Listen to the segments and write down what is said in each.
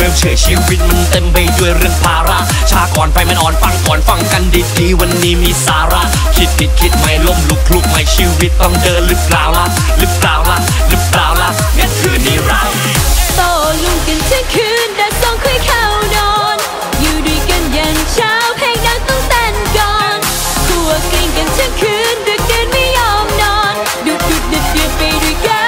มเฉยชีวิตมันเต็มไปด้วยเรื่องภาระชาก่อนไฟมันอ่อนฟังก่อนฟังกันดีๆวันนี้มีสาระคิดผิดคิดไม่ล้มลุกคลุกไม่ชีวิตต้องเดินหรือเปล่าล่ะหรือเปล่าล่ะหรือเปล่าล่ะงั้นคืนนี้เราโตลุงกันทั้งคืนแดดส่องค่อยเข้านอนอยู่ด้วยกันยันเช้าเพลงดังต้องเต้นก่อนคั่วกลิ้งกันทั้งคืนดึกดื่นไม่ยอมนอนดุดเดือดไปด้วยกัน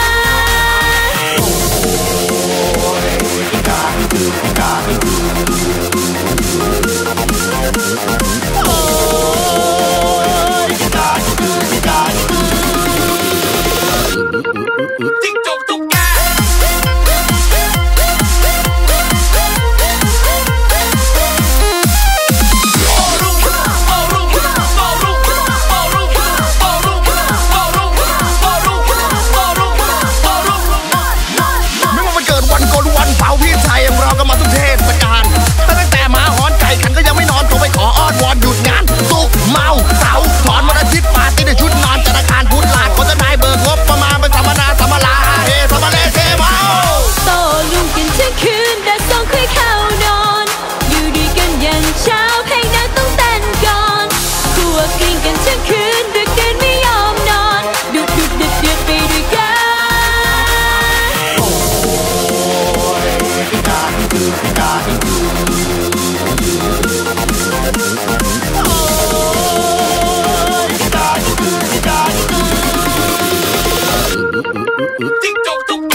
จิ๊กจกตุ๊กแกไม่ว่ามันเกิดวันโกนวันเผาพี่ชายเราก็มาทุกเทศกาลตั้งแต่หมาหอนไก่ขันก็ยังไม่นอนโทรไปขออ้อนวอนหยุดงานศุกร์เมาเสาร์ถอนวันอาทิตย์ปาร์ตี้ในชุดนอนจันทร์อังคารพุธลาดคนจะนายเบิกงบประมาณเป็นสัมมนาสัมมาลาเฮสัมมาเลเซเมาโตลุงกันทั้งคืนแดดส่องค่อยเข้านอนอยู่ด้วยกันยันเช้าเพลงดังต้องเต้นก่อนคั่วกลิ้งกันทั้งคืนดึกดื่นไม่ยอมนอนดุดเดือดไปด้วยกันจิ๊กจกตุ๊กแก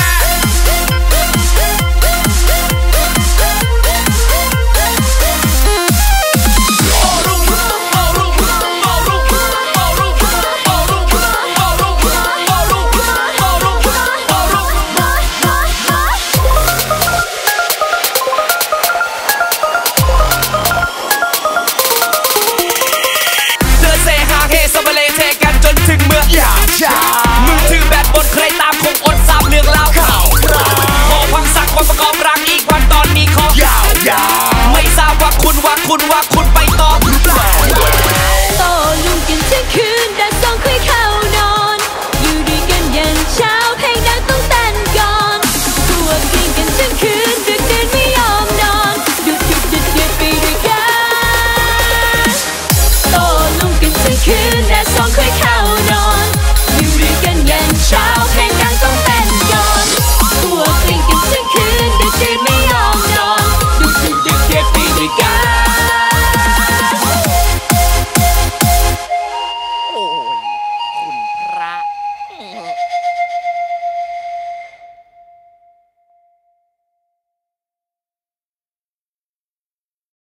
มือถือแบตหมดใครตามคงอดซ้ำเรื่องเล่าขอพังสักวันประกอบรังอีกวันตอนนี้ขอยาวไม่ทราบว่าคุณไป